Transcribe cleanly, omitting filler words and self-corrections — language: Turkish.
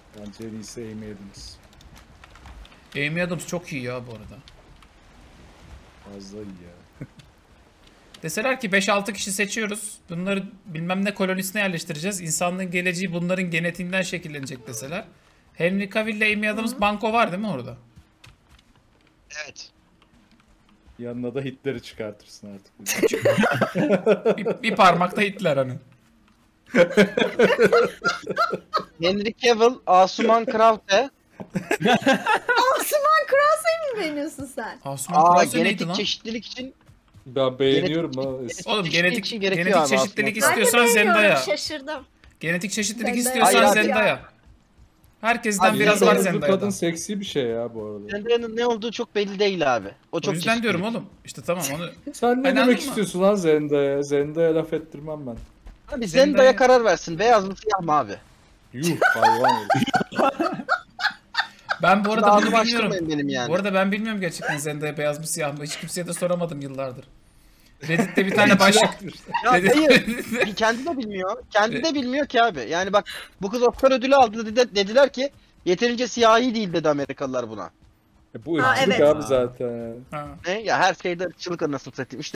Bence en iyisi Amy Adams. Amy Adams çok iyi ya bu arada. Fazla iyi ya. Deseler ki 5-6 kişi seçiyoruz. Bunları bilmem ne kolonisine yerleştireceğiz. İnsanlığın geleceği bunların genetiğinden şekillenecek deseler. Henry Cavill ile Amy Adams banko var değil mi orada? Evet. Yanına da Hitler'i çıkartırsın artık. Bir parmakta Hitler hani. Henry Cavill, Asuman Krause. Asuman Krause'yi mi beğeniyorsun sen? Asuman Krause neydi Genetik lan? çeşitlilik için Ben beğeniyorum ha. Oğlum çeşitlilik için gerekiyor genetik abi çeşitlilik Asuman. Ben de istiyorsan beğeniyorum, Zendaya. şaşırdım. Genetik çeşitlilik Zendaya. istiyorsan Hayır abi. Zendaya. Herkesten Abi biraz var Bu kadın Zendaya'dan. seksi bir şey ya bu arada. Zendaya'nın ne olduğu çok belli değil abi. O O çok yüzden çeşitli. diyorum oğlum. İşte tamam onu. Sen ne Hani demek anladın mı? istiyorsun lan Zendaya? Zendaya laf ettirmem ben. Abi Zendaya- Zendaya karar versin. Beyaz mı siyah mı abi? Yuh hayvan herif. Ben bu arada Daha bunu ağzımı bilmiyorum. açtırmayın benim yani. Bu arada ben bilmiyorum gerçekten Zendaya beyaz mı siyah mı. Hiç kimseye de soramadım yıllardır. Reddit'te bir tane başlık. Ya hayır. Kendi de bilmiyor. Kendi de bilmiyor ki abi. Yani bak bu kız Oscar ödülü aldı dediler ki yeterince siyahi değil dedi Amerikalılar buna. Bu Ha, ırkçılık evet. abi zaten. Ha. Ne? Ya her şeyde ırkçılık anasını satayım. İşte